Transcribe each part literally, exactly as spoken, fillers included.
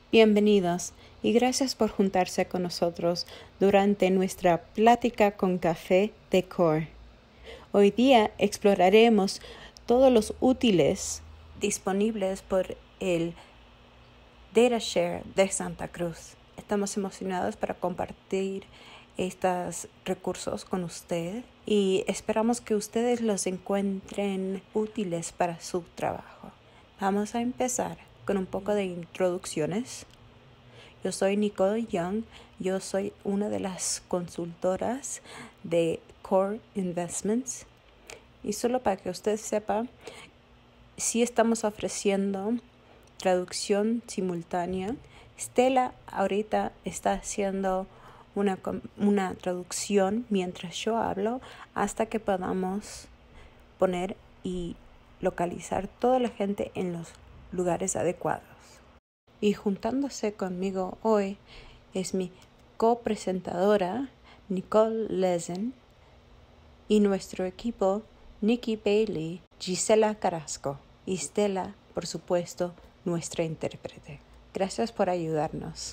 Bienvenidos y gracias por juntarse con nosotros durante nuestra plática con café de Core. Hoy día exploraremos todos los útiles disponibles por el DataShare de Santa Cruz. Estamos emocionados para compartir estos recursos con usted y esperamos que ustedes los encuentren útiles para su trabajo. Vamos a empezar con un poco de introducciones. Yo soy Nicole Young, yo soy una de las consultoras de Core Investments y solo para que usted sepa, sí estamos ofreciendo traducción simultánea. Stella ahorita está haciendo una, una traducción mientras yo hablo hasta que podamos poner y localizar toda la gente en los lugares adecuados. Y juntándose conmigo hoy es mi copresentadora Nicole Lezen y nuestro equipo Nikki Bailey, Gisela Carrasco y Stella, por supuesto, nuestra intérprete. Gracias por ayudarnos.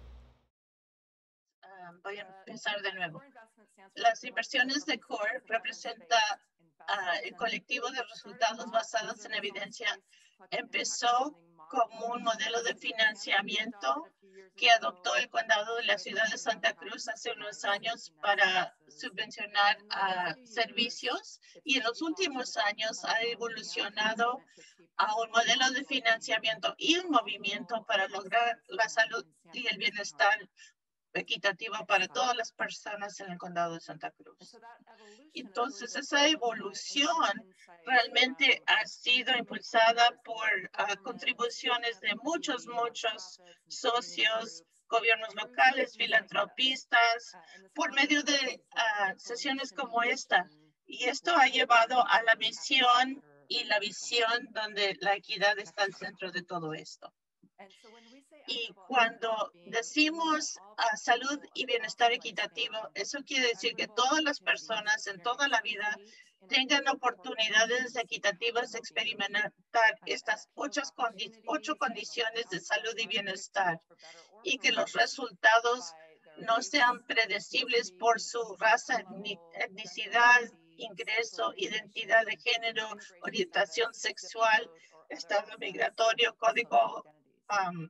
Uh, voy a empezar de nuevo. Las inversiones de Core representan uh, el colectivo de resultados basados en evidencia. Empezó como un modelo de financiamiento que adoptó el condado de la ciudad de Santa Cruz hace unos años para subvencionar uh, servicios, y en los últimos años ha evolucionado a un modelo de financiamiento y un movimiento para lograr la salud y el bienestar equitativa para todas las personas en el condado de Santa Cruz. Entonces, esa evolución realmente ha sido impulsada por uh, contribuciones de muchos, muchos socios, gobiernos locales, filantropistas, por medio de uh, sesiones como esta. Y esto ha llevado a la misión y la visión donde la equidad está al centro de todo esto. Y cuando decimos uh, salud y bienestar equitativo, eso quiere decir que todas las personas en toda la vida tengan oportunidades equitativas de experimentar estas ocho, condi ocho condiciones de salud y bienestar, y que los resultados no sean predecibles por su raza, etnicidad, ingreso, identidad de género, orientación sexual, estado migratorio, código um,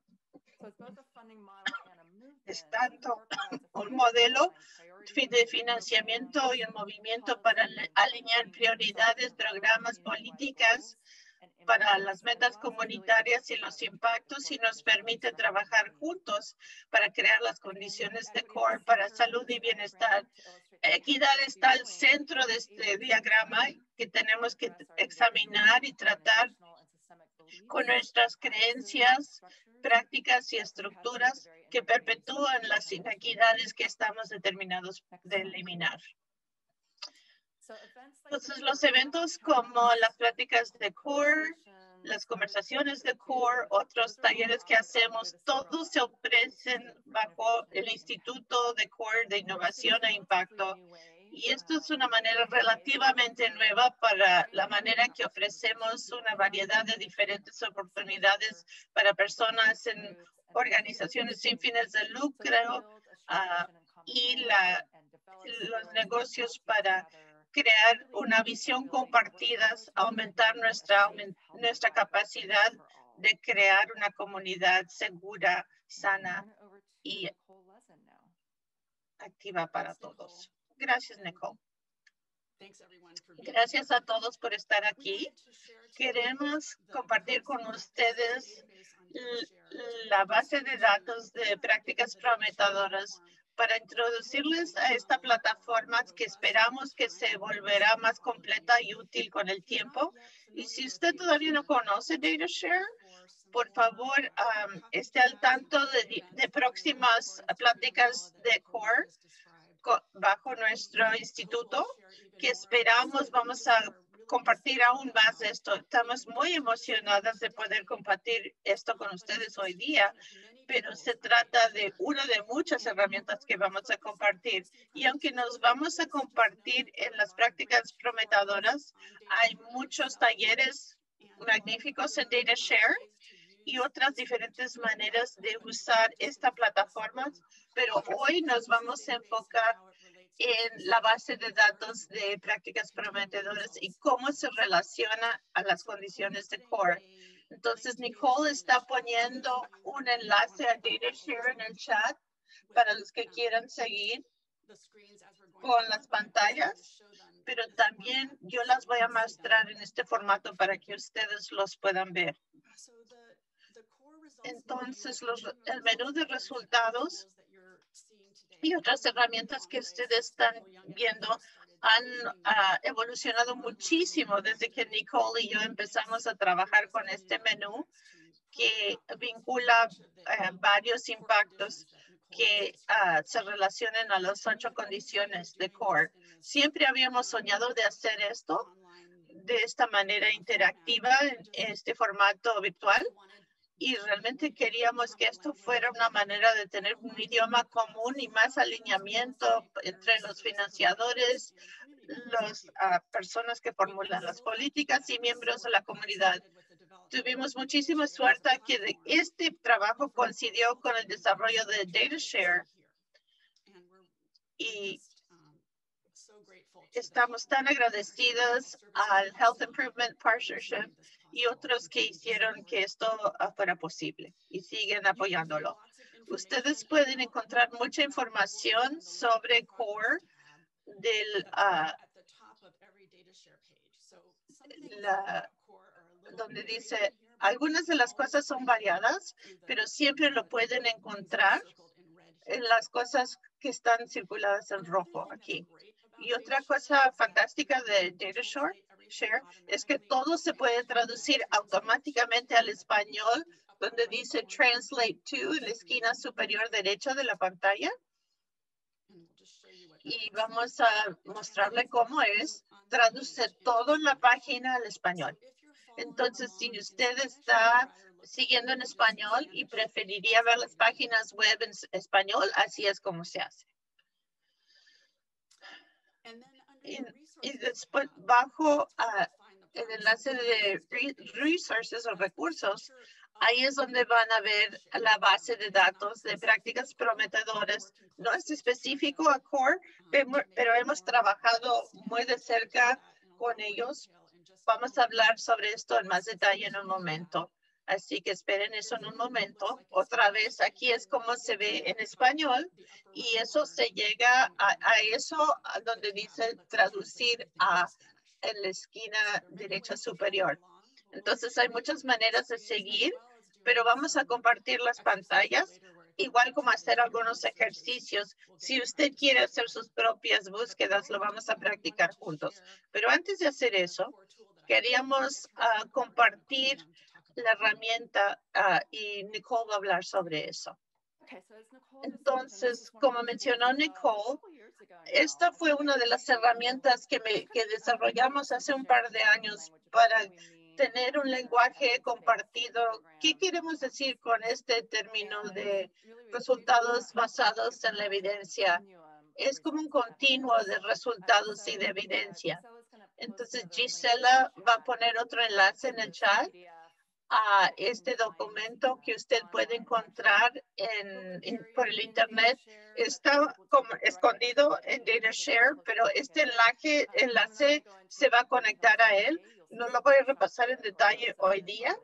es tanto un modelo de financiamiento y un movimiento para alinear prioridades, programas, políticas para las metas comunitarias y los impactos, y nos permite trabajar juntos para crear las condiciones de Core para salud y bienestar. Equidad está al centro de este diagrama que tenemos que examinar y tratar con nuestras creencias, prácticas y estructuras que perpetúan las inequidades que estamos determinados de eliminar. Entonces, los eventos como las pláticas de Core, las conversaciones de Core, otros talleres que hacemos, todos se ofrecen bajo el Instituto de Core de Innovación e Impacto. Y esto es una manera relativamente nueva para la manera que ofrecemos una variedad de diferentes oportunidades para personas en organizaciones sin fines de lucro uh, y la, los negocios para crear una visión compartida, aumentar nuestra, nuestra capacidad de crear una comunidad segura, sana y activa para todos. Gracias, Nicole. Gracias a todos por estar aquí. Queremos compartir con ustedes la base de datos de prácticas prometedoras para introducirles a esta plataforma que esperamos que se volverá más completa y útil con el tiempo. Y si usted todavía no conoce DataShare, por favor, um, esté al tanto de, de próximas pláticas de Core bajo nuestro instituto, que esperamos vamos a compartir aún más de esto. Estamos muy emocionadas de poder compartir esto con ustedes hoy día, pero se trata de una de muchas herramientas que vamos a compartir. Y aunque nos vamos a compartir en las prácticas prometedoras, hay muchos talleres magníficos en DataShare, y otras diferentes maneras de usar esta plataforma, pero hoy nos vamos a enfocar en la base de datos de prácticas prometedoras y cómo se relaciona a las condiciones de core. Entonces, Nicole está poniendo un enlace a DataShare en el chat para los que quieran seguir con las pantallas, pero también yo las voy a mostrar en este formato para que ustedes los puedan ver. Entonces, los, el menú de resultados y otras herramientas que ustedes están viendo han uh, evolucionado muchísimo desde que Nicole y yo empezamos a trabajar con este menú que vincula uh, varios impactos que uh, se relacionen a las ocho condiciones de core. Siempre habíamos soñado de hacer esto de esta manera interactiva en este formato virtual. Y realmente queríamos que esto fuera una manera de tener un idioma común y más alineamiento entre los financiadores, las uh, personas que formulan las políticas y miembros de la comunidad. Tuvimos muchísima suerte que de este trabajo coincidió con el desarrollo de DataShare y estamos tan agradecidos al Health Improvement Partnership y otros que hicieron que esto fuera posible y siguen apoyándolo. Ustedes pueden encontrar mucha información sobre core del, uh, la, donde dice algunas de las cosas son variadas, pero siempre lo pueden encontrar en las cosas que están circuladas en rojo aquí. Y otra cosa fantástica de DataShare es que todo se puede traducir automáticamente al español, donde dice Translate to en la esquina superior derecha de la pantalla. Y vamos a mostrarle cómo es. Traduce todo en la página al español. Entonces, si usted está siguiendo en español y preferiría ver las páginas web en español, así es como se hace. Y, y después, bajo uh, el enlace de resources o recursos, ahí es donde van a ver la base de datos de prácticas prometedoras. No es específico a core, pero hemos trabajado muy de cerca con ellos. Vamos a hablar sobre esto en más detalle en un momento. Así que esperen eso en un momento. Otra vez, aquí es como se ve en español y eso se llega a, a eso a donde dice traducir a en la esquina derecha superior. Entonces, hay muchas maneras de seguir, pero vamos a compartir las pantallas, igual como hacer algunos ejercicios. Si usted quiere hacer sus propias búsquedas, lo vamos a practicar juntos. Pero antes de hacer eso, queríamos uh, compartir la herramienta uh, y Nicole va a hablar sobre eso. Entonces, como mencionó Nicole, esta fue una de las herramientas que, me, que desarrollamos hace un par de años para tener un lenguaje compartido. ¿Qué queremos decir con este término de resultados basados en la evidencia? Es como un continuo de resultados y de evidencia. Entonces, Gisela va a poner otro enlace en el chat a este documento que usted puede encontrar en, en, por el Internet. Está como escondido en DataShare, pero este enlace, enlace se va a conectar a él. No lo voy a repasar en detalle hoy día,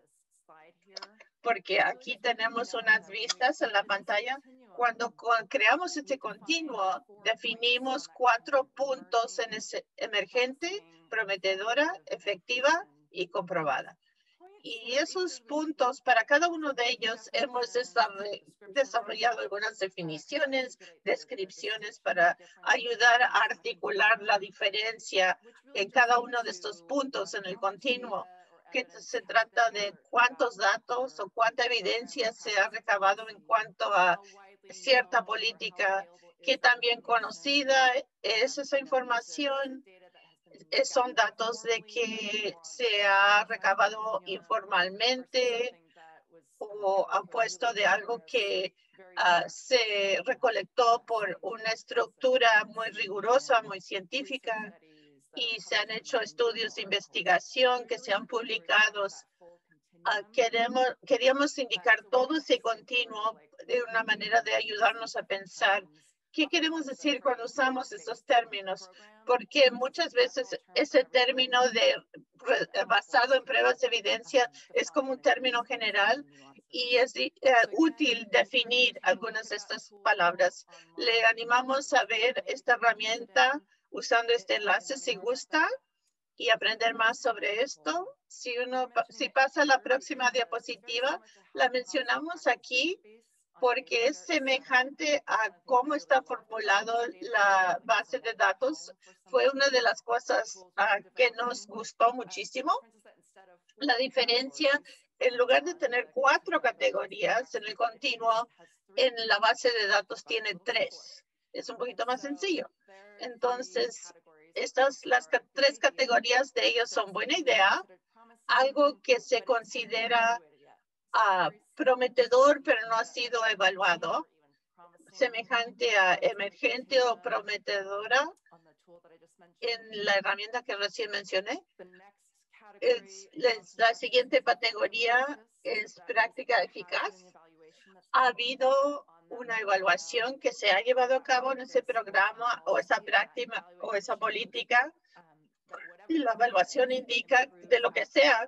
porque aquí tenemos unas vistas en la pantalla. Cuando creamos este continuo, definimos cuatro puntos en ese emergente, prometedora, efectiva y comprobada. Y esos puntos, para cada uno de ellos, hemos desarrollado algunas definiciones, descripciones para ayudar a articular la diferencia en cada uno de estos puntos en el continuo, que se trata de cuántos datos o cuánta evidencia se ha recabado en cuanto a cierta política, que también conocida es esa información. Son datos de que se ha recabado informalmente o ha puesto de algo que uh, se recolectó por una estructura muy rigurosa, muy científica, y se han hecho estudios de investigación que se han publicado uh, queremos, queríamos indicar todo ese continuo de una manera de ayudarnos a pensar qué queremos decir cuando usamos estos términos, porque muchas veces ese término de basado en pruebas de evidencia es como un término general y es uh, útil definir algunas de estas palabras. Le animamos a ver esta herramienta usando este enlace si gusta y aprender más sobre esto. Si uno, si pasa la próxima diapositiva, la mencionamos aquí porque es semejante a cómo está formulado la base de datos. Fue una de las cosas uh, que nos gustó muchísimo. La diferencia, en lugar de tener cuatro categorías en el continuo, en la base de datos tiene tres. Es un poquito más sencillo. Entonces, estas, las tres categorías de ellos son buena idea, algo que se considera uh, prometedor, pero no ha sido evaluado, semejante a emergente o prometedora en la herramienta que recién mencioné. Es, es, la siguiente categoría es práctica eficaz. Ha habido una evaluación que se ha llevado a cabo en ese programa o esa práctica o esa política y la evaluación indica de lo que sea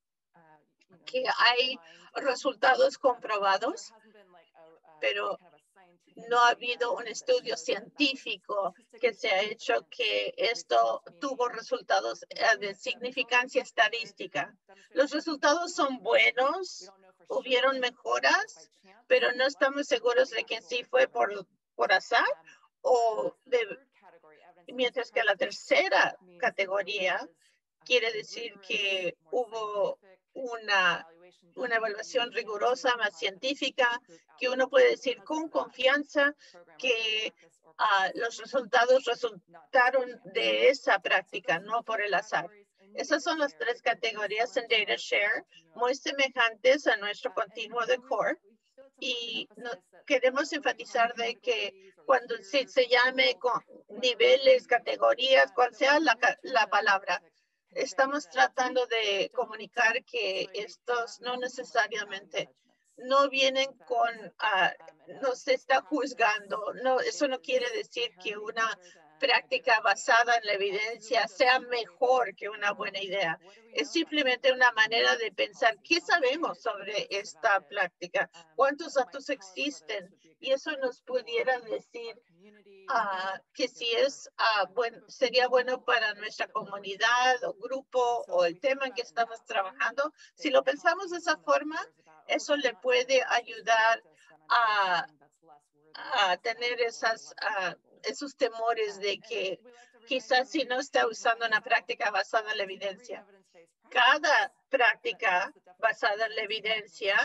que hay resultados comprobados, pero no ha habido un estudio científico que se ha hecho que esto tuvo resultados de significancia estadística. Los resultados son buenos, hubieron mejoras, pero no estamos seguros de que sí fue por, por azar o de, mientras que la tercera categoría quiere decir que hubo una, una evaluación rigurosa, más científica, que uno puede decir con confianza que uh, los resultados resultaron de esa práctica, no por el azar. Esas son las tres categorías en DataShare, muy semejantes a nuestro continuo de core. Y no, queremos enfatizar de que cuando se, se llame con niveles, categorías, cual sea la, la palabra, estamos tratando de comunicar que estos no necesariamente no vienen con, uh, no se está juzgando. No, eso no quiere decir que una práctica basada en la evidencia sea mejor que una buena idea. Es simplemente una manera de pensar qué sabemos sobre esta práctica, cuántos datos existen, y eso nos pudiera decir Uh, que si es uh, buen, sería bueno para nuestra comunidad o grupo o el tema en que estamos trabajando. Si lo pensamos de esa forma, eso le puede ayudar a, a tener esas, uh, esos temores de que quizás si no está usando una práctica basada en la evidencia. Cada práctica basada en la evidencia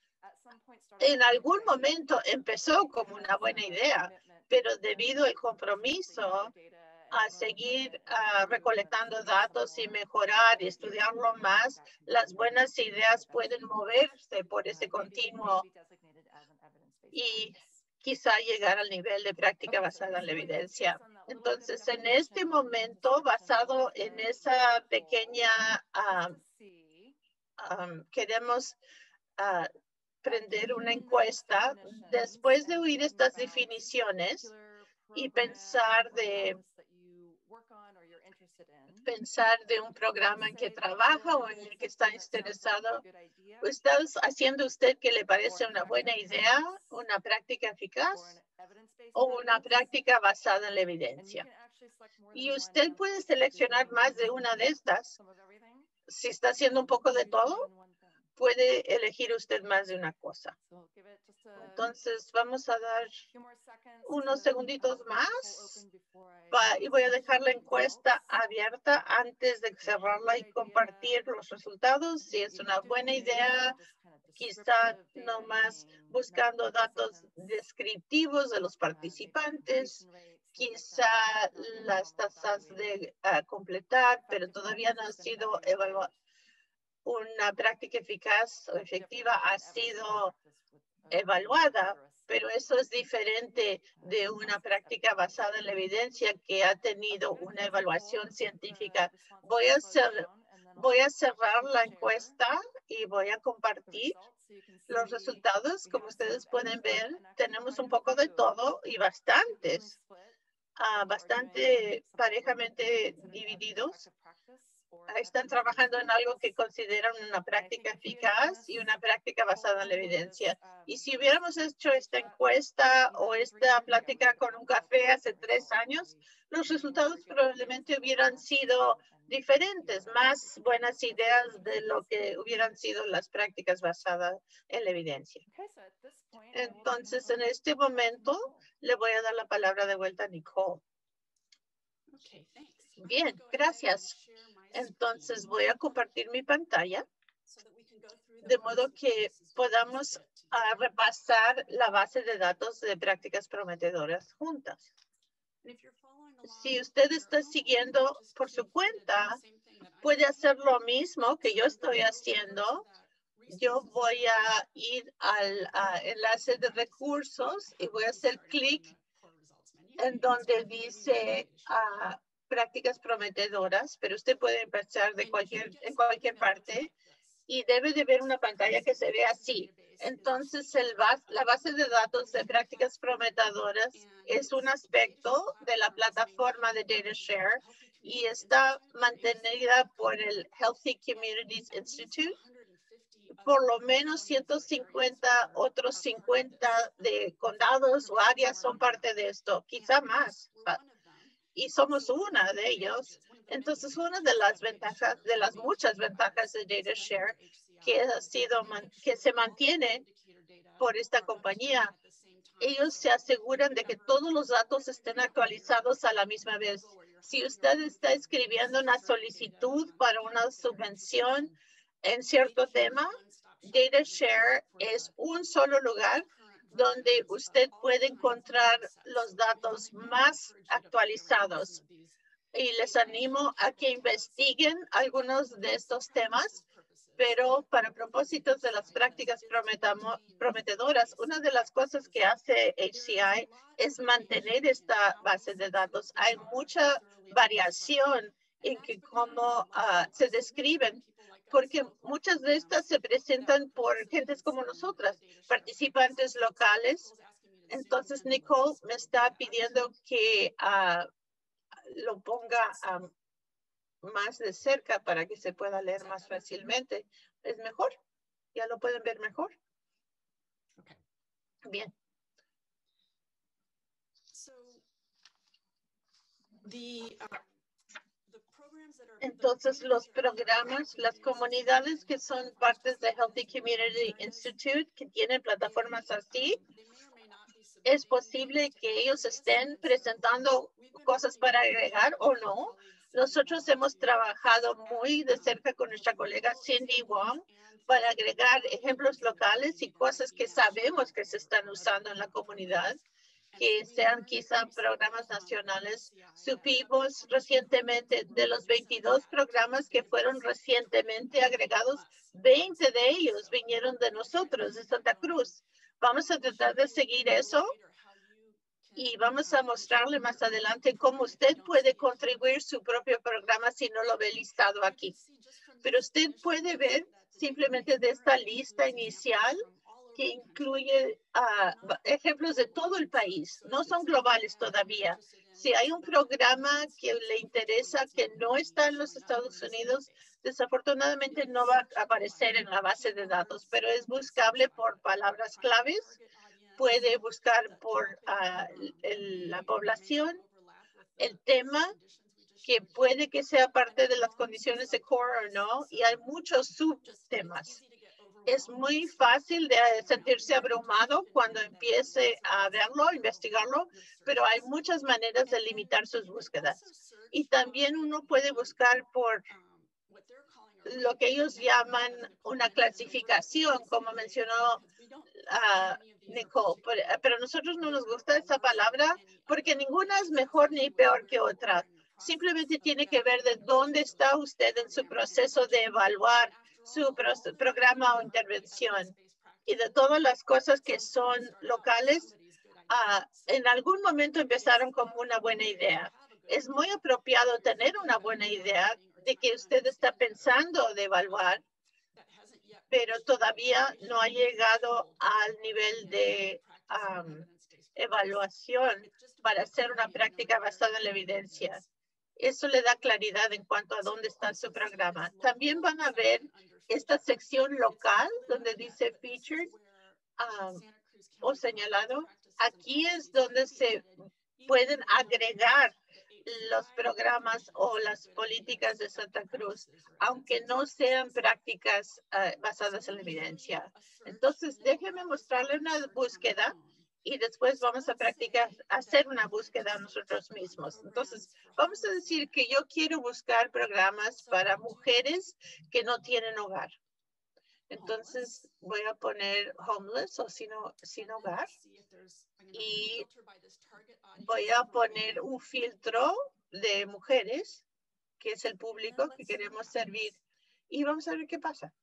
en algún momento empezó como una buena idea, pero debido al compromiso a seguir uh, recolectando datos y mejorar y estudiarlo más, las buenas ideas pueden moverse por ese continuo y quizá llegar al nivel de práctica basada en la evidencia. Entonces, en este momento, basado en esa pequeña, uh, um, queremos uh, prender una encuesta después de oír estas definiciones y pensar de pensar de un programa en que trabaja o en el que está interesado. ¿Está haciendo usted que le parece una buena idea, una práctica eficaz o una práctica basada en la evidencia? Y usted puede seleccionar más de una de estas. Si está haciendo un poco de todo, puede elegir usted más de una cosa. Entonces, vamos a dar unos segunditos más y voy a dejar la encuesta abierta antes de cerrarla y compartir los resultados. Si es una buena idea, quizá nomás buscando datos descriptivos de los participantes, quizá las tasas de uh, completar, pero todavía no han sido evaluadas. Una práctica eficaz o efectiva ha sido evaluada, pero eso es diferente de una práctica basada en la evidencia que ha tenido una evaluación científica. Voy a, cer voy a cerrar la encuesta y voy a compartir los resultados. Como ustedes pueden ver, tenemos un poco de todo y bastantes, uh, bastante parejamente divididos. Están trabajando en algo que consideran una práctica eficaz y una práctica basada en la evidencia. Y si hubiéramos hecho esta encuesta o esta plática con un café hace tres años, los resultados probablemente hubieran sido diferentes, más buenas ideas de lo que hubieran sido las prácticas basadas en la evidencia. Entonces, en este momento, le voy a dar la palabra de vuelta a Nicole. Bien, gracias. Entonces, voy a compartir mi pantalla de modo que podamos uh, repasar la base de datos de prácticas prometedoras juntas. Si usted está siguiendo por su cuenta, puede hacer lo mismo que yo estoy haciendo. Yo voy a ir al uh, enlace de recursos y voy a hacer clic en donde dice uh, prácticas prometedoras, pero usted puede empezar de cualquier, en cualquier parte y debe de ver una pantalla que se ve así. Entonces, el bas, la base de datos de prácticas prometedoras es un aspecto de la plataforma de DataShare y está mantenida por el Healthy Communities Institute. Por lo menos ciento cincuenta, otros cincuenta de condados o áreas son parte de esto, quizá más. Y somos una de ellos. Entonces, una de las ventajas, de las muchas ventajas de DataShare que ha sido, que se mantiene por esta compañía, ellos se aseguran de que todos los datos estén actualizados a la misma vez. Si usted está escribiendo una solicitud para una subvención en cierto tema, DataShare es un solo lugar donde usted puede encontrar los datos más actualizados. Y les animo a que investiguen algunos de estos temas, pero para propósitos de las prácticas prometedoras, una de las cosas que hace H C I es mantener esta base de datos. Hay mucha variación en que cómo uh, se describen, porque muchas de estas se presentan por gentes como nosotras, participantes locales. Entonces, Nicole me está pidiendo que uh, lo ponga um, más de cerca para que se pueda leer más fácilmente. ¿Es mejor? ¿Ya lo pueden ver mejor? Bien. Entonces, los programas, las comunidades que son partes de Healthy Community Institute, que tienen plataformas así, es posible que ellos estén presentando cosas para agregar o no. Nosotros hemos trabajado muy de cerca con nuestra colega Cindy Wong para agregar ejemplos locales y cosas que sabemos que se están usando en la comunidad, que sean quizá programas nacionales. Supimos recientemente de los veintidós programas que fueron recientemente agregados, veinte de ellos vinieron de nosotros, de Santa Cruz. Vamos a tratar de seguir eso y vamos a mostrarle más adelante cómo usted puede contribuir su propio programa si no lo ve listado aquí. Pero usted puede ver simplemente de esta lista inicial que incluye uh, ejemplos de todo el país. No son globales todavía. Si hay un programa que le interesa que no está en los Estados Unidos, desafortunadamente no va a aparecer en la base de datos, pero es buscable por palabras claves. Puede buscar por uh, el, la población, el tema, que puede que sea parte de las condiciones de core o no, y hay muchos subtemas. Es muy fácil de sentirse abrumado cuando empiece a verlo, a investigarlo, pero hay muchas maneras de limitar sus búsquedas. Y también uno puede buscar por lo que ellos llaman una clasificación, como mencionó uh, Nicole, pero, pero a nosotros no nos gusta esa palabra porque ninguna es mejor ni peor que otra. Simplemente tiene que ver de dónde está usted en su proceso de evaluar su pro programa o intervención y de todas las cosas que son locales. Uh, en algún momento empezaron como una buena idea. Es muy apropiado tener una buena idea de que usted está pensando de evaluar pero todavía no ha llegado al nivel de um, evaluación para hacer una práctica basada en la evidencia. Eso le da claridad en cuanto a dónde está su programa. También van a ver esta sección local donde dice featured um, o señalado. Aquí es donde se pueden agregar los programas o las políticas de Santa Cruz, aunque no sean prácticas uh, basadas en la evidencia. Entonces, déjeme mostrarle una búsqueda y después vamos a practicar, hacer una búsqueda nosotros mismos. Entonces, vamos a decir que yo quiero buscar programas para mujeres que no tienen hogar. Entonces, voy a poner homeless o sin, sin hogar y voy a poner un filtro de mujeres, que es el público que queremos servir, y vamos a ver qué pasa.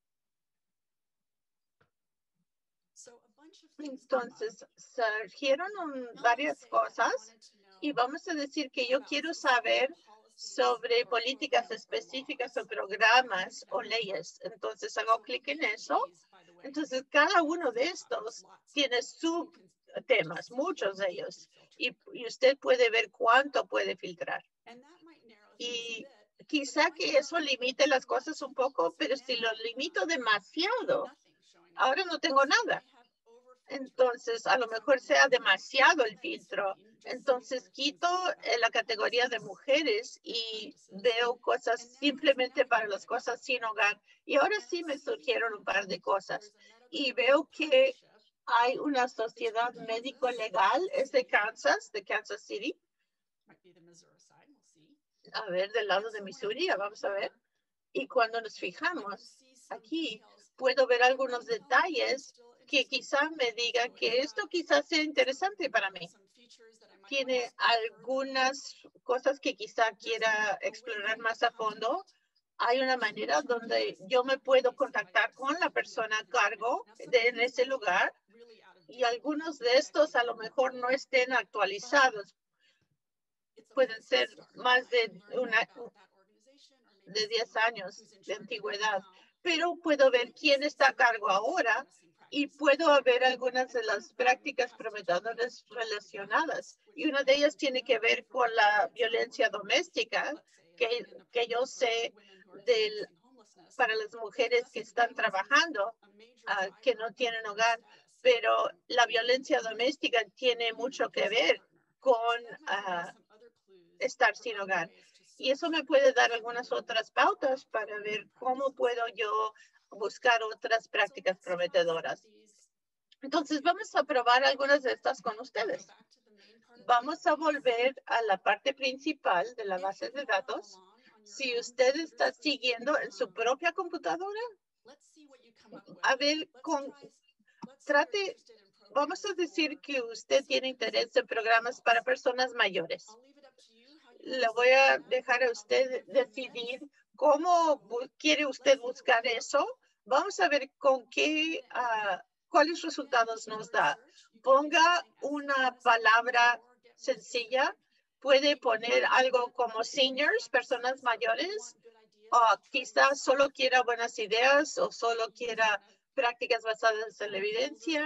Entonces, surgieron un, varias cosas y vamos a decir que yo quiero saber sobre políticas específicas o programas o leyes. Entonces, hago clic en eso. Entonces, cada uno de estos tiene subtemas, muchos de ellos, y, y usted puede ver cuánto puede filtrar. Y quizá que eso limite las cosas un poco, pero si lo limito demasiado, ahora no tengo nada. Entonces, a lo mejor sea demasiado el filtro. Entonces, quito la categoría de mujeres y veo cosas simplemente para las cosas sin hogar. Y ahora sí me surgieron un par de cosas. Y veo que hay una sociedad médico-legal, es de Kansas, de Kansas City. A ver, del lado de Missouri, vamos a ver. Y cuando nos fijamos aquí, puedo ver algunos detalles que quizá me digan que esto quizás sea interesante para mí. Tiene algunas cosas que quizá quiera explorar más a fondo. Hay una manera donde yo me puedo contactar con la persona a cargo de en ese lugar y algunos de estos a lo mejor no estén actualizados. Pueden ser más de una de diez años de antigüedad, pero puedo ver quién está a cargo ahora y puedo ver algunas de las prácticas prometedoras relacionadas. Y una de ellas tiene que ver con la violencia doméstica, que, que yo sé del, para las mujeres que están trabajando, uh, que no tienen hogar, pero la violencia doméstica tiene mucho que ver con uh, estar sin hogar. Y eso me puede dar algunas otras pautas para ver cómo puedo yo buscar otras prácticas prometedoras. Entonces, vamos a probar algunas de estas con ustedes. Vamos a volver a la parte principal de la base de datos. Si usted está siguiendo en su propia computadora, a ver, con, trate, vamos a decir que usted tiene interés en programas para personas mayores. Le voy a dejar a usted decidir cómo quiere usted buscar eso. Vamos a ver con qué, uh, cuáles resultados nos da. Ponga una palabra sencilla. Puede poner algo como seniors, personas mayores, o quizás solo quiera buenas ideas o solo quiera prácticas basadas en la evidencia.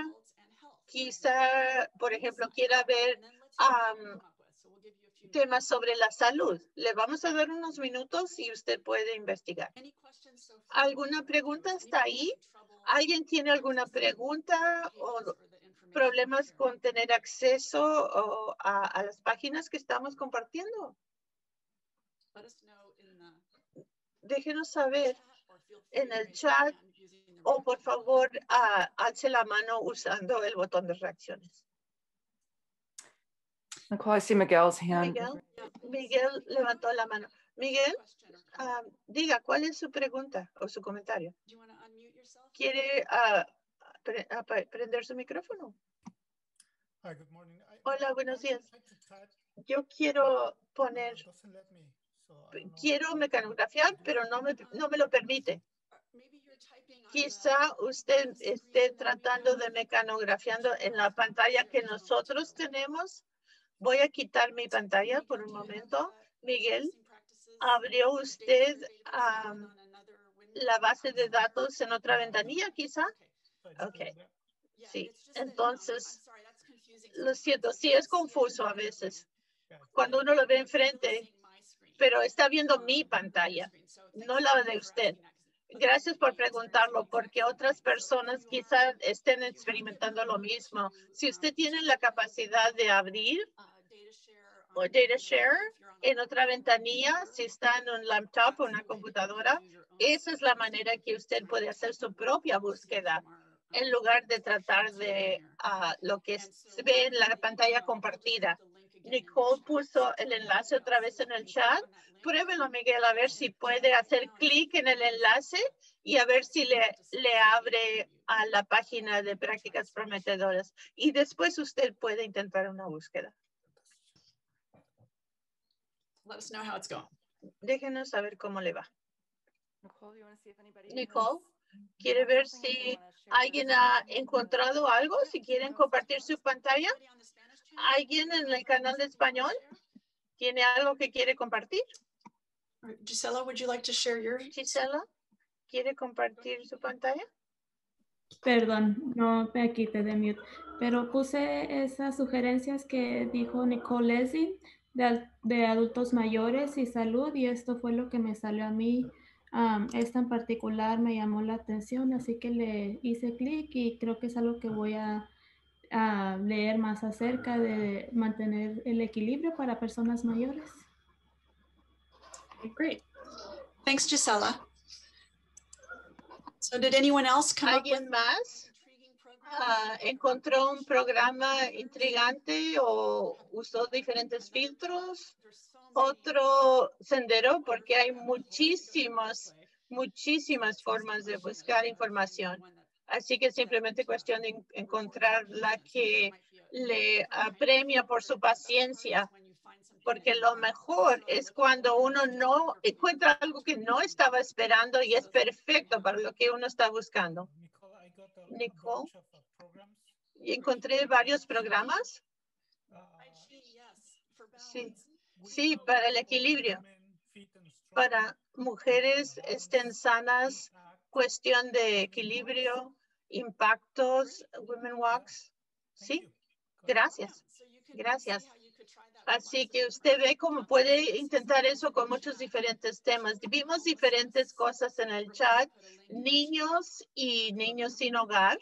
Quizá, por ejemplo, quiera ver um, temas sobre la salud. Le vamos a dar unos minutos y usted puede investigar. ¿Alguna pregunta hasta ahí? ¿Alguien tiene alguna pregunta o problemas con tener acceso o a, a las páginas que estamos compartiendo? Déjenos saber en el chat o por favor uh, alce la mano usando el botón de reacciones. Nicole, I see Miguel's hand. Miguel, Miguel levantó la mano. Miguel, uh, diga, ¿cuál es su pregunta o su comentario? ¿Quiere uh, pre uh, prender su micrófono? Hola, buenos días. Yo quiero poner, quiero mecanografiar, pero no me, no me lo permite. Quizá usted esté tratando de mecanografiando en la pantalla que nosotros tenemos. Voy a quitar mi pantalla por un momento. Miguel, ¿abrió usted um, la base de datos en otra ventanilla, quizá. Ok. Sí. Entonces, lo siento, sí es confuso a veces cuando uno lo ve enfrente, pero está viendo mi pantalla, no la de usted. Gracias por preguntarlo, porque otras personas quizás estén experimentando lo mismo. Si usted tiene la capacidad de abrir o data share en otra ventanilla, si está en un laptop o una computadora, esa es la manera que usted puede hacer su propia búsqueda en lugar de tratar de uh, lo que se ve en la pantalla compartida. Nicole puso el enlace otra vez en el chat. Pruébelo, Miguel, a ver si puede hacer clic en el enlace y a ver si le, le abre a la página de prácticas prometedoras. Y después usted puede intentar una búsqueda. Let us know how it's going. Déjenos saber cómo le va. Nicole, ¿quiere ver si alguien ha encontrado algo? Si quieren compartir su pantalla. ¿Alguien en el canal de español tiene algo que quiere compartir? Gisela, would you like to share your? Gisela, ¿quiere compartir su pantalla? Perdón, no me quité de mute, pero puse esas sugerencias que dijo Nicole Lessing de, de adultos mayores y salud, y esto fue lo que me salió a mí. Um, esta en particular me llamó la atención, así que le hice clic y creo que es algo que voy a, a leer más acerca de mantener el equilibrio para personas mayores. Okay, great. Thanks, Gisela. So did anyone else come up with ¿Alguien más uh, encontró un programa intrigante o usó diferentes filtros? Otro sendero, porque hay muchísimas, muchísimas formas de buscar información. Así que simplemente cuestión de encontrar la que le apremia por su paciencia, porque lo mejor es cuando uno no encuentra algo que no estaba esperando y es perfecto para lo que uno está buscando. Nicole, encontré varios programas. Sí, sí, para el equilibrio. Para mujeres estén sanas, cuestión de equilibrio, impactos, Women Walks. Sí, gracias. Gracias. Así que usted ve cómo puede intentar eso con muchos diferentes temas. Vimos diferentes cosas en el chat, niños y niños sin hogar.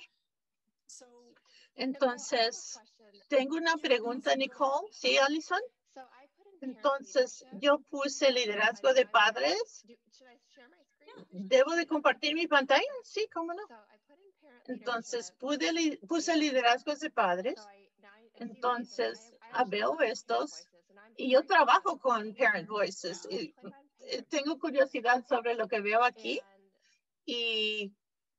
Entonces, tengo una pregunta, Nicole. ¿Sí, Alison? Entonces, yo puse liderazgo de padres. ¿Debo de compartir mi pantalla? Sí, cómo no. Entonces, pude, puse liderazgos de padres. Entonces, veo estos. Y yo trabajo con Parent Voices. Y tengo curiosidad sobre lo que veo aquí. Y,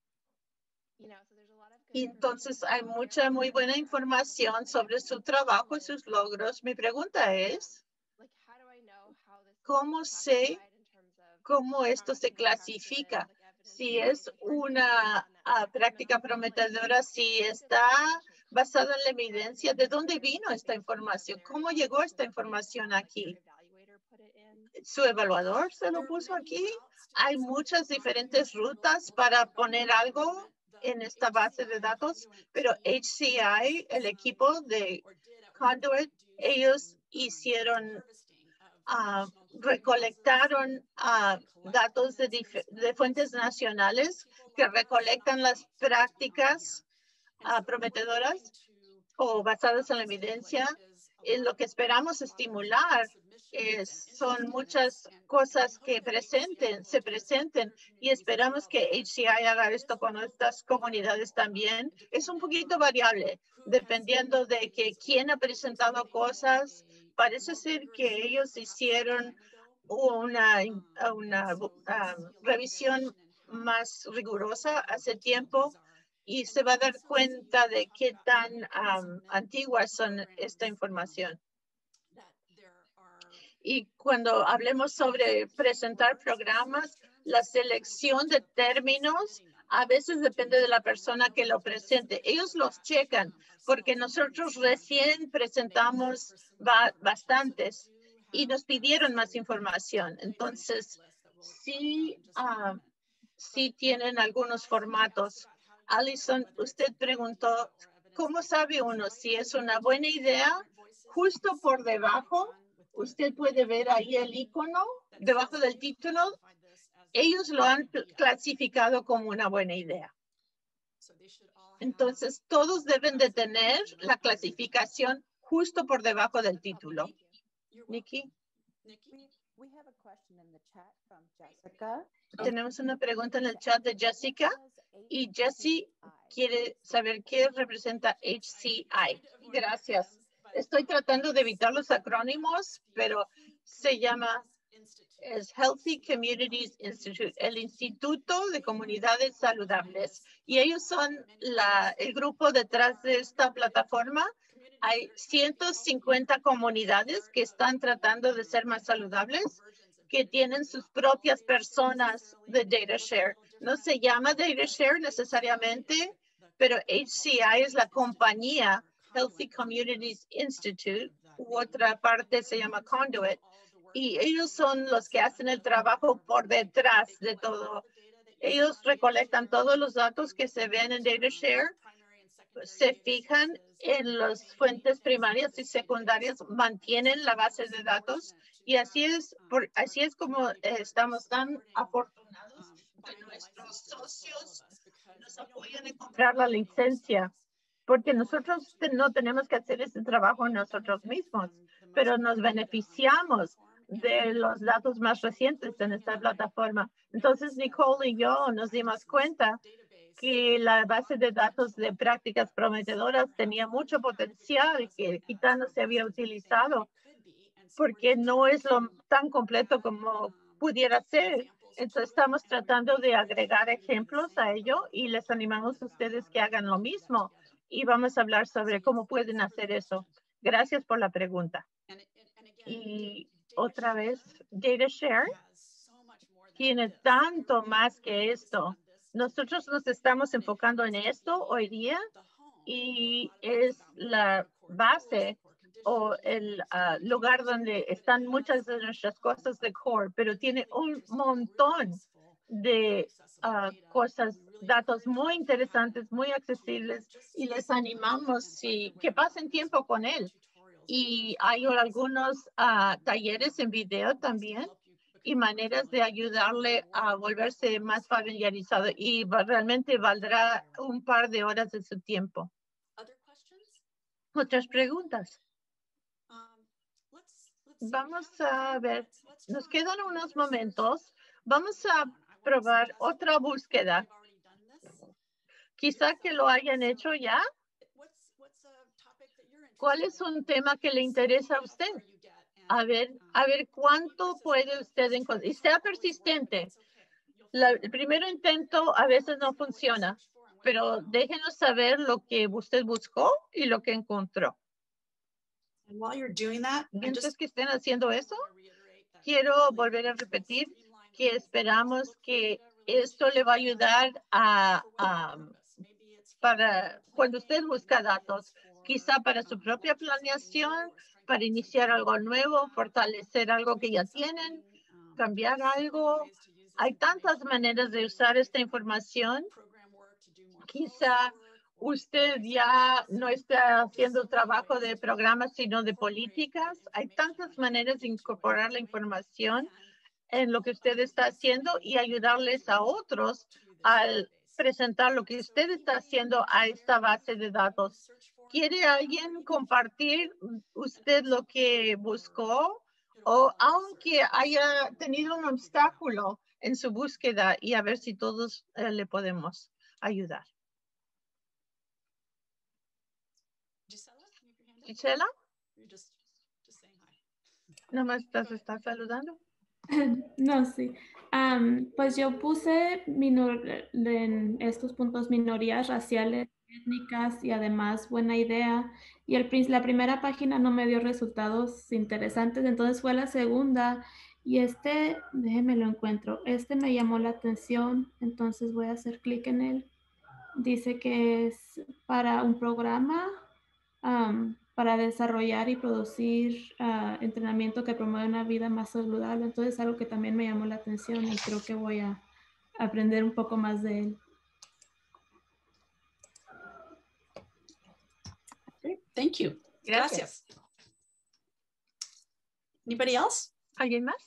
y entonces hay mucha, muy buena información sobre su trabajo y sus logros. Mi pregunta es, ¿cómo sé cómo esto se clasifica? Si es una uh, práctica prometedora, si está basada en la evidencia, ¿de dónde vino esta información? ¿Cómo llegó esta información aquí? ¿Su evaluador se lo puso aquí? Hay muchas diferentes rutas para poner algo en esta base de datos, pero H C I, el equipo de Conduit, ellos hicieron Uh, recolectaron uh, datos de, de fuentes nacionales que recolectan las prácticas uh, prometedoras o basadas en la evidencia. En lo que esperamos estimular es, son muchas cosas que presenten, se presenten y esperamos que H C I haga esto con estas comunidades también. Es un poquito variable dependiendo de que quién ha presentado cosas. Parece ser que ellos hicieron una, una uh, revisión más rigurosa hace tiempo y se va a dar cuenta de qué tan um, antiguas son esta información. Y cuando hablemos sobre presentar programas, la selección de términos a veces depende de la persona que lo presente. Ellos los checan porque nosotros recién presentamos ba bastantes y nos pidieron más información. Entonces, sí, uh, sí tienen algunos formatos. Allison, usted preguntó, ¿cómo sabe uno si es una buena idea? Justo por debajo, usted puede ver ahí el icono, debajo del título. Ellos lo han clasificado como una buena idea. Entonces, todos deben de tener la clasificación justo por debajo del título. Nikki. We have a question in the chat from Jessica. Tenemos una pregunta en el chat de Jessica y Jessie quiere saber qué representa H C I. Gracias. Estoy tratando de evitar los acrónimos, pero se llama es Healthy Communities Institute, el Instituto de Comunidades Saludables. Y ellos son la, el grupo detrás de esta plataforma. Hay ciento cincuenta comunidades que están tratando de ser más saludables, que tienen sus propias personas de DataShare. No se llama DataShare necesariamente, pero H C I es la compañía Healthy Communities Institute, u otra parte se llama Conduit, y ellos son los que hacen el trabajo por detrás de todo. Ellos recolectan todos los datos que se ven en DataShare, se fijan en las fuentes primarias y secundarias, mantienen la base de datos, y así es, por, así es como eh, estamos tan afortunados que nuestros socios nos apoyan en comprar la licencia, porque nosotros no tenemos que hacer ese trabajo nosotros mismos, pero nos beneficiamos de los datos más recientes en esta plataforma. Entonces, Nicole y yo nos dimos cuenta que la base de datos de prácticas prometedoras tenía mucho potencial que quizá no se había utilizado porque no es lo tan completo como pudiera ser. Entonces, estamos tratando de agregar ejemplos a ello y les animamos a ustedes que hagan lo mismo. Y vamos a hablar sobre cómo pueden hacer eso. Gracias por la pregunta. Y otra vez, DataShare tiene tanto más que esto. Nosotros nos estamos enfocando en esto hoy día y es la base o el uh, lugar donde están muchas de nuestras cosas de core, pero tiene un montón de uh, cosas, datos muy interesantes, muy accesibles, y les animamos si, que pasen tiempo con él. Y hay algunos uh, talleres en video también y maneras de ayudarle a volverse más familiarizado, y realmente valdrá un par de horas de su tiempo. ¿Otras preguntas? Vamos a ver, nos quedan unos momentos. Vamos a probar otra búsqueda. Quizá que lo hayan hecho ya. ¿Cuál es un tema que le interesa a usted? A ver, a ver cuánto puede usted encontrar. Y sea persistente. La, el primer intento a veces no funciona, pero déjenos saber lo que usted buscó y lo que encontró. While you're doing that, Mientras que estén haciendo eso, quiero volver a repetir que esperamos que esto le va a ayudar a, a para cuando usted busca datos, quizá para su propia planeación, para iniciar algo nuevo, fortalecer algo que ya tienen, cambiar algo. Hay tantas maneras de usar esta información. Quizá usted ya no está haciendo trabajo de programas, sino de políticas. Hay tantas maneras de incorporar la información en lo que usted está haciendo y ayudarles a otros al presentar lo que usted está haciendo a esta base de datos. ¿Quiere alguien compartir usted lo que buscó? O aunque haya tenido un obstáculo en su búsqueda, y a ver si todos eh, le podemos ayudar. Gisela, nomás estás, estás saludando. No, sí. Um, pues yo puse minor, en estos puntos minorías raciales, étnicas y además buena idea. Y el, la primera página no me dio resultados interesantes, entonces fue la segunda. Y este, déjeme lo encuentro, este me llamó la atención, entonces voy a hacer clic en él. Dice que es para un programa um, para desarrollar y producir uh, entrenamiento que promueve una vida más saludable. Entonces, algo que también me llamó la atención y creo que voy a aprender un poco más de él. Great. Thank you. Gracias. Gracias. Anybody else? ¿Alguien más?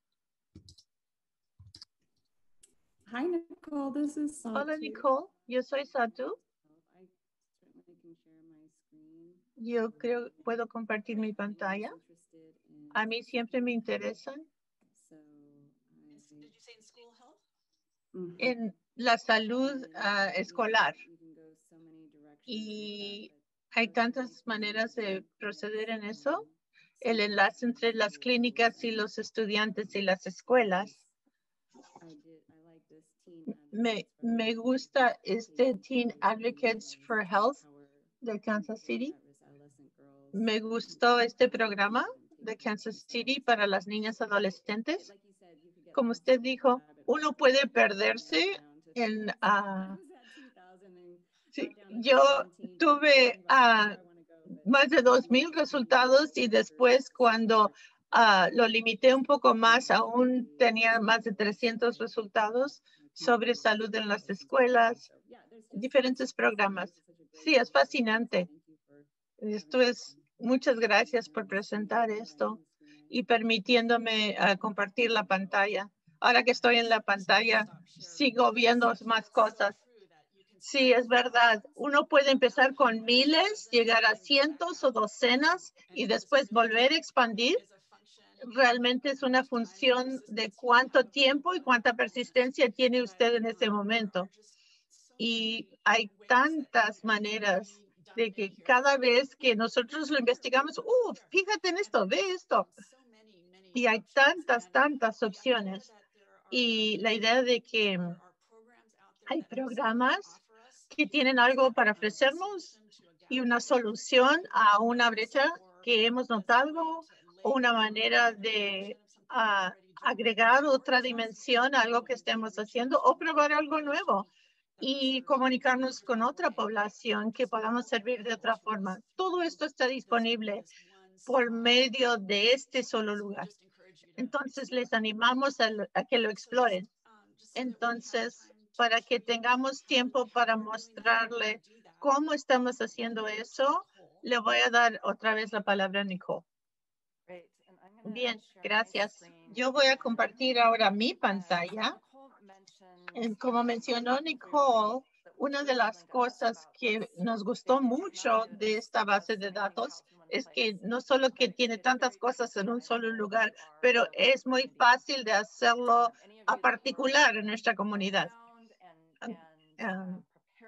Hi, Nicole. This is Satu. Hola, Nicole. Yo soy Satu. I certainly can share my screen. Yo creo que puedo compartir mi pantalla. A mí siempre me interesan So, I, Did you say in school health? Mhm. en la salud ah, escolar. You can go so many directions Y with that, hay but tantas maneras de proceder en eso. El enlace entre las clínicas y los estudiantes y las escuelas. I did, I like this teen Me, advocates for me health gusta este Teen page Advocates because for they Health empower de Kansas City. at-risk adolescent girls Me gustó este programa de Kansas City para las niñas adolescentes. Like you said, you could get Como lost usted in the dijo, rabbit uno hole puede and perderse down to en... things. ah, I was at two thousand and sí, got down to yo seventeen, tuve like, ah, where do I wanna go? But más de dos mil resultados y después cuando ah, lo limité un poco más, aún tenía más de trescientos resultados sobre salud en las escuelas, diferentes programas. Sí, es fascinante. Esto es, muchas gracias por presentar esto y permitiéndome ah, compartir la pantalla. Ahora que estoy en la pantalla, sigo viendo más cosas. Sí, es verdad. Uno puede empezar con miles, llegar a cientos o docenas y después volver a expandir. Realmente es una función de cuánto tiempo y cuánta persistencia tiene usted en ese momento. Y hay tantas maneras de que cada vez que nosotros lo investigamos, uh, fíjate en esto, ve esto. Y hay tantas, tantas opciones. Y la idea de que hay programas que tienen algo para ofrecernos y una solución a una brecha que hemos notado o una manera de uh, agregar otra dimensión a algo que estemos haciendo o probar algo nuevo y comunicarnos con otra población que podamos servir de otra forma. Todo esto está disponible por medio de este solo lugar. Entonces, les animamos a, a que lo exploren. Entonces, para que tengamos tiempo para mostrarle cómo estamos haciendo eso, le voy a dar otra vez la palabra a Nicole. Bien, gracias. Yo voy a compartir ahora mi pantalla. Como mencionó Nicole, una de las cosas que nos gustó mucho de esta base de datos es que no solo que tiene tantas cosas en un solo lugar, pero es muy fácil de hacerlo a particular en nuestra comunidad. Um,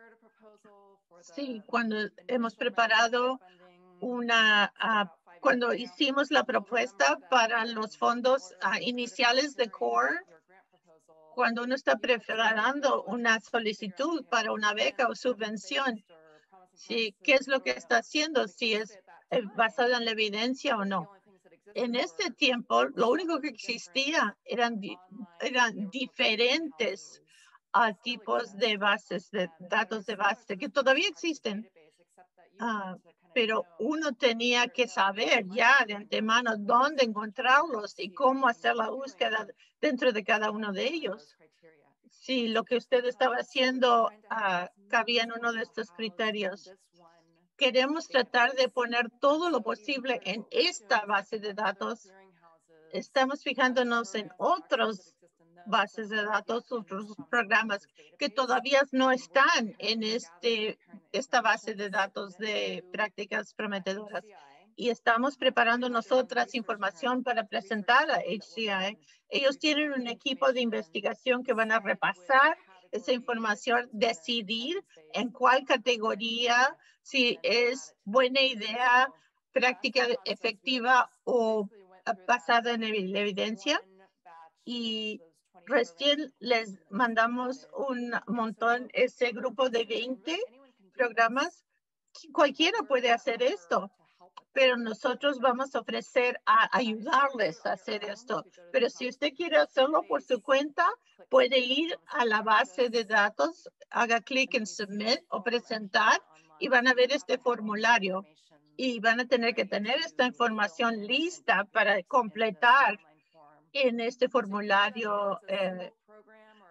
sí, cuando hemos preparado una, uh, cuando hicimos la propuesta para los fondos uh, iniciales de CORE, cuando uno está preparando una solicitud para una beca o subvención, sí, ¿qué es lo que está haciendo? Si es eh, basado en la evidencia o no. En este tiempo, lo único que existía eran, eran diferentes uh, tipos de bases, de datos de base, que todavía existen. Uh, pero uno tenía que saber ya de antemano dónde encontrarlos y cómo hacer la búsqueda dentro de cada uno de ellos. Si lo que usted estaba haciendo uh, cabía en uno de estos criterios. Queremos tratar de poner todo lo posible en esta base de datos. Estamos fijándonos en otras bases de datos, otros programas que todavía no están en este, esta base de datos de prácticas prometedoras. Y estamos preparando nosotras información para presentar a H C I. Ellos tienen un equipo de investigación que van a repasar esa información, decidir en cuál categoría, si es buena idea, práctica efectiva o basada en la evidencia. Y recién les mandamos un montón, ese grupo de veinte programas. Cualquiera puede hacer esto, pero nosotros vamos a ofrecer a ayudarles a hacer esto. Pero si usted quiere hacerlo por su cuenta, puede ir a la base de datos, haga clic en Submit o Presentar y van a ver este formulario. Y van a tener que tener esta información lista para completar en este formulario eh,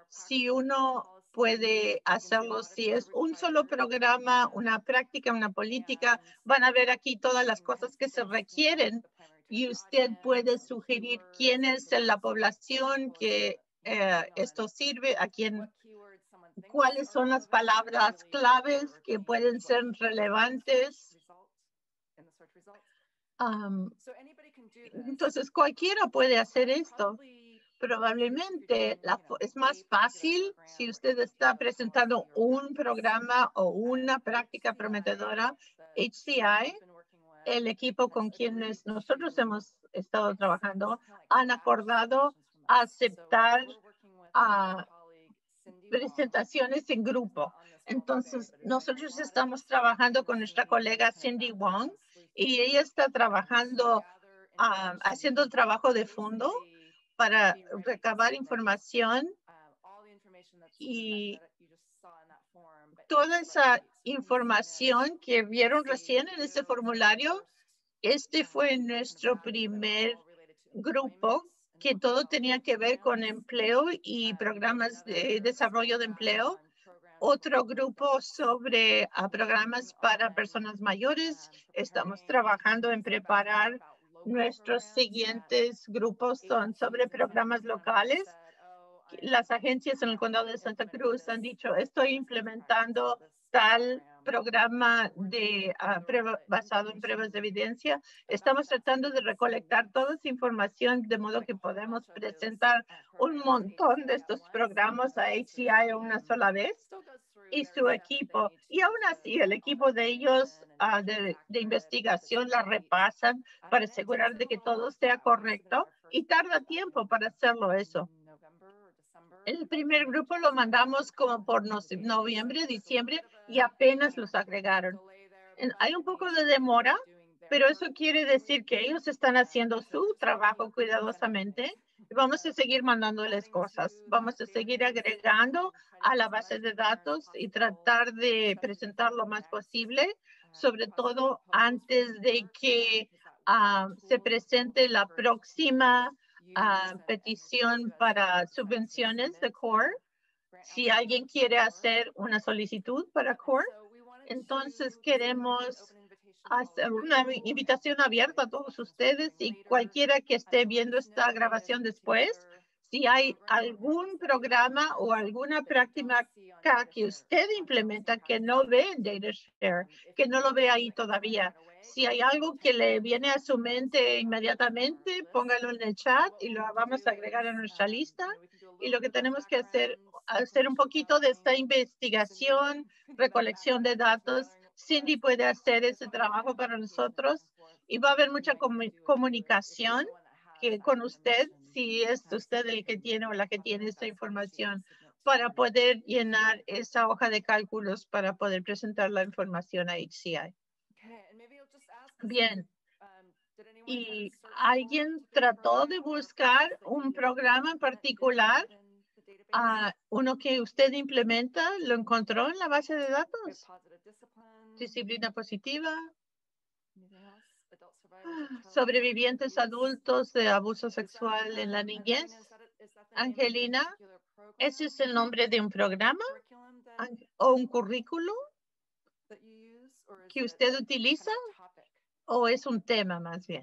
si uno puede hacerlo, si es un solo programa, una práctica, una política, van a ver aquí todas las cosas que se requieren y usted puede sugerir quién es la población que eh, esto sirve, a quién, cuáles son las palabras claves que pueden ser relevantes. Um, entonces, cualquiera puede hacer esto. Probablemente la, es más fácil si usted está presentando un programa o una práctica prometedora. H C I, el equipo con quienes nosotros hemos estado trabajando, han acordado aceptar uh, presentaciones en grupo. Entonces, nosotros estamos trabajando con nuestra colega Cindy Wong y ella está trabajando, uh, haciendo el trabajo de fondo para recabar información y toda esa información que vieron recién en este formulario, este fue nuestro primer grupo que todo tenía que ver con empleo y programas de desarrollo de empleo. Otro grupo sobre uh, programas para personas mayores. Estamos trabajando en preparar nuestros siguientes grupos son sobre programas locales. Las agencias en el condado de Santa Cruz han dicho, estoy implementando tal programa de uh, prueba, basado en pruebas de evidencia. Estamos tratando de recolectar toda esa información de modo que podemos presentar un montón de estos programas a H C I una sola vez y su equipo. Y aún así, el equipo de ellos uh, de, de investigación la repasan para asegurar de que todo sea correcto y tarda tiempo para hacerlo eso. El primer grupo lo mandamos como por noviembre, diciembre y apenas los agregaron. Hay un poco de demora, pero eso quiere decir que ellos están haciendo su trabajo cuidadosamente. Vamos a seguir mandándoles cosas. Vamos a seguir agregando a la base de datos y tratar de presentar lo más posible, sobre todo antes de que uh, se presente la próxima uh, petición para subvenciones de C O R. Si alguien quiere hacer una solicitud para C O R, entonces queremos hacer una invitación abierta a todos ustedes y cualquiera que esté viendo esta grabación después, si hay algún programa o alguna práctica que usted implementa que no ve en DataShare, que no lo ve ahí todavía, si hay algo que le viene a su mente inmediatamente, póngalo en el chat y lo vamos a agregar a nuestra lista. Y lo que tenemos que hacer, hacer un poquito de esta investigación, recolección de datos. Cindy puede hacer ese trabajo para nosotros y va a haber mucha comu comunicación que con usted, si es usted el que tiene o la que tiene esta información, para poder llenar esa hoja de cálculos para poder presentar la información a H C I. Bien. ¿Y alguien trató de buscar un programa en particular? Uh, uno que usted implementa, ¿lo encontró en la base de datos? Disciplina positiva. Sobrevivientes adultos de abuso sexual en la niñez. Angelina, ¿ese es el nombre de un programa o un currículo que usted utiliza o es un tema más bien?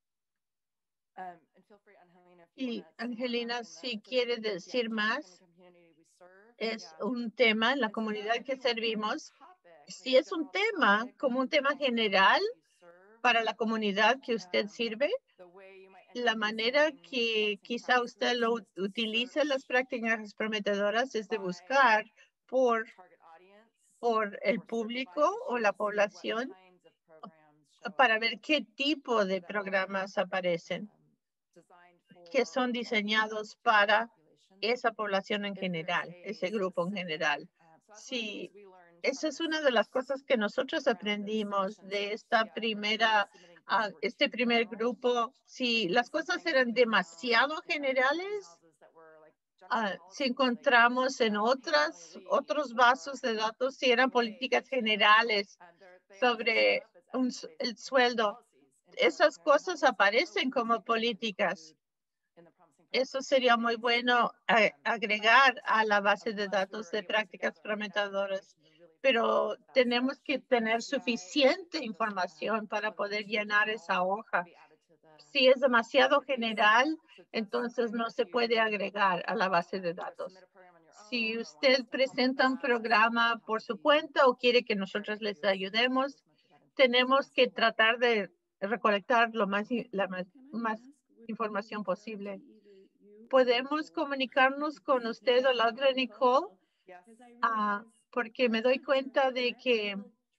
Y Angelina, si quiere decir más, es un tema en la comunidad que servimos. Si es un tema, como un tema general para la comunidad que usted sirve, la manera que quizá usted lo utilice las prácticas prometedoras es de buscar por, por el público o la población para ver qué tipo de programas aparecen que son diseñados para esa población en general, ese grupo en general. Sí, esa es una de las cosas que nosotros aprendimos de esta primera, uh, este primer grupo. Si las cosas eran demasiado generales, uh, si encontramos en otras, otros vasos de datos, si eran políticas generales sobre un, el sueldo, esas cosas aparecen como políticas eso sería muy bueno eh, agregar a la base de datos de prácticas prometedoras, pero tenemos que tener suficiente información para poder llenar esa hoja. Si es demasiado general, entonces no se puede agregar a la base de datos. Si usted presenta un programa por su cuenta o quiere que nosotros les ayudemos, tenemos que tratar de recolectar lo más, la más, más información posible. ¿Podemos comunicarnos con usted o la otra Nicole? Ah, porque me doy cuenta de que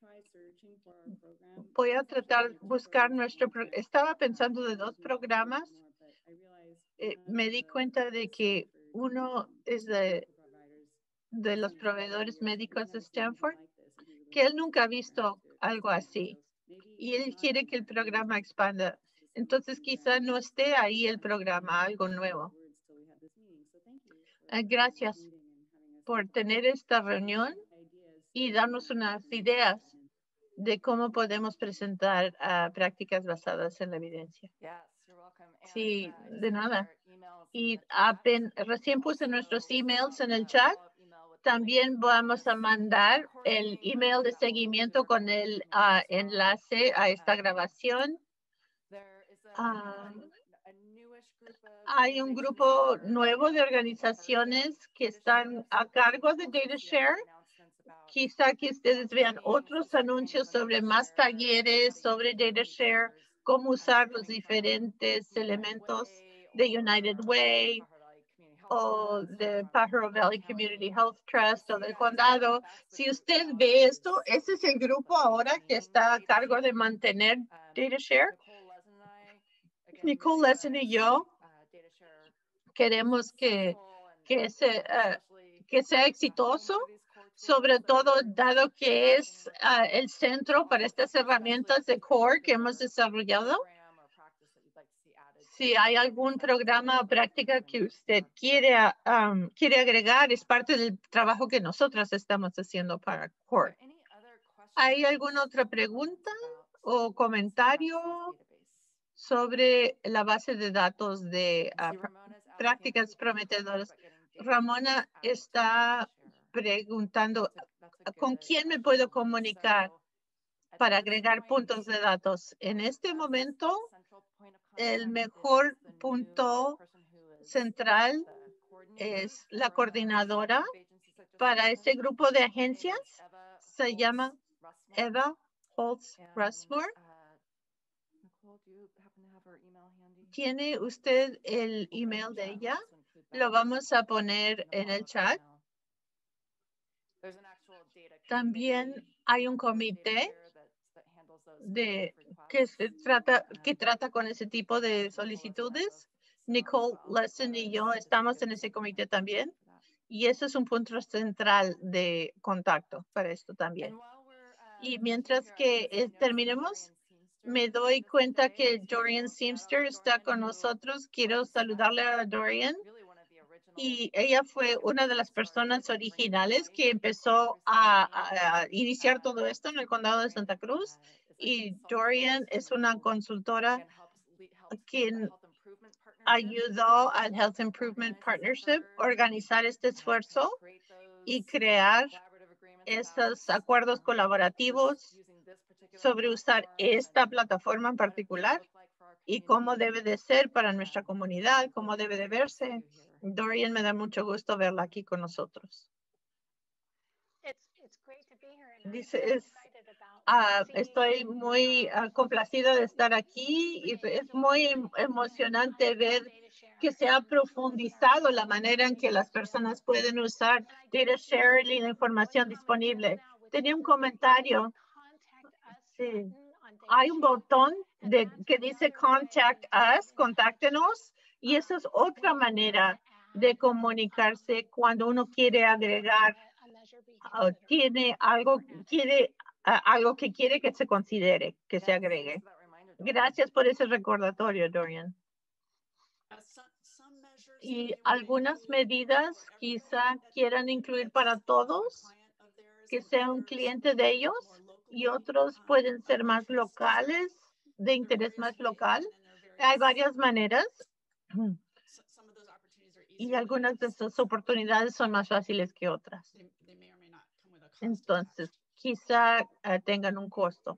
voy a tratar de buscar nuestro... Pro Estaba pensando de dos programas. Eh, me di cuenta de que uno es de, de los proveedores médicos de Stanford, que él nunca ha visto algo así. Y él quiere que el programa expanda. Entonces, quizá no esté ahí el programa, algo nuevo. Eh, gracias por tener esta reunión y darnos unas ideas de cómo podemos presentar uh, prácticas basadas en la evidencia. Sí, de nada. Y apen, recién puse nuestros emails en el chat. También vamos a mandar el email de seguimiento con el uh, enlace a esta grabación. Uh, hay un grupo nuevo de organizaciones que están a cargo de DataShare. Quizá que ustedes vean otros anuncios sobre más talleres, sobre DataShare, cómo usar los diferentes elementos de United Way o de Pajaro Valley Community Health Trust o del condado. Si usted ve esto, ese es el grupo ahora que está a cargo de mantener DataShare. Nicole Lesson y yo queremos que, que, se, uh, que sea exitoso, sobre todo dado que es uh, el centro para estas herramientas de core que hemos desarrollado. Si hay algún programa o práctica que usted quiere, um, quiere agregar, es parte del trabajo que nosotros estamos haciendo para core. ¿Hay alguna otra pregunta o comentario sobre la base de datos de uh, pr prácticas prometedoras? Ramona está preguntando, ¿con quién me puedo comunicar para agregar puntos de datos? En este momento, el mejor punto central es la coordinadora para ese grupo de agencias. Se llama Eva Holtz Rushmore. ¿Tiene usted el email de ella? Lo vamos a poner en el chat. También hay un comité de que se trata que trata con ese tipo de solicitudes. Nicole Lesson y yo estamos en ese comité también. Y eso es un punto central de contacto para esto también. Y mientras que eh, terminemos, me doy cuenta que Dorian Seamster está con nosotros. Quiero saludarle a Dorian. Y ella fue una de las personas originales que empezó a, a, a iniciar todo esto en el condado de Santa Cruz. Y Dorian es una consultora quien ayudó al Health Improvement Partnership a organizar este esfuerzo y crear esos acuerdos colaborativos sobre usar esta plataforma en particular y cómo debe de ser para nuestra comunidad, cómo debe de verse. Dorian, me da mucho gusto verla aquí con nosotros. Dice, es, uh, estoy muy uh, complacida de estar aquí y es muy em emocionante ver que se ha profundizado la manera en que las personas pueden usar DataShare y la información disponible. Tenía un comentario. Sí. Hay un botón de, que dice Contact Us, contáctenos, y esa es otra manera de comunicarse cuando uno quiere agregar, uh, tiene algo, quiere, uh, algo que quiere que se considere, que se agregue. Gracias por ese recordatorio, Dorian. Y algunas medidas quizá quieran incluir para todos, que sea un cliente de ellos, y otros pueden ser más locales, de interés más local. Hay varias maneras. y algunas de estas oportunidades son más fáciles que otras. They, they may or may not come with a cost Entonces, attached. quizá uh, tengan un costo.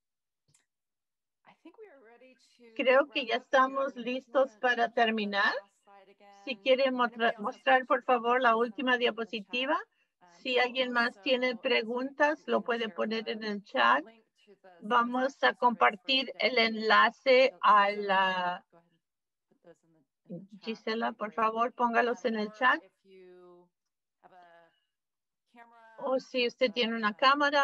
Creo que ya estamos listos para terminar. Si quieren mostrar, mostrar, por favor, la última diapositiva. Si alguien más tiene preguntas, lo puede poner en el chat. Vamos a compartir el enlace a la... Gisela, por favor, póngalos en el chat. O si usted tiene una cámara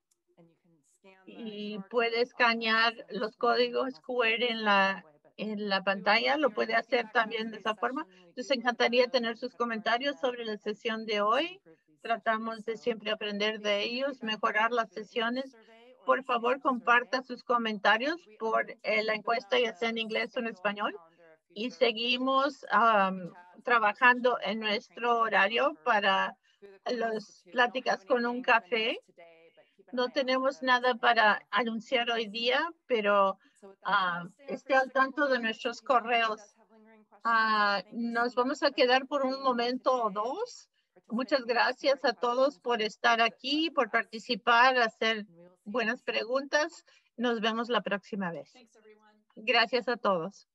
y puede escanear los códigos Q R en la, en la pantalla, lo puede hacer también de esa forma. Nos encantaría tener sus comentarios sobre la sesión de hoy. Tratamos de siempre aprender de ellos, mejorar las sesiones. Por favor, comparta sus comentarios por eh, la encuesta, ya sea en inglés o en español. Y seguimos um, trabajando en nuestro horario para las pláticas con un café. No tenemos nada para anunciar hoy día, pero uh, esté al tanto de nuestros correos. Uh, nos vamos a quedar por un momento o dos. Muchas gracias a todos por estar aquí, por participar, hacer buenas preguntas. Nos vemos la próxima vez. Thanks, everyone. Gracias a todos.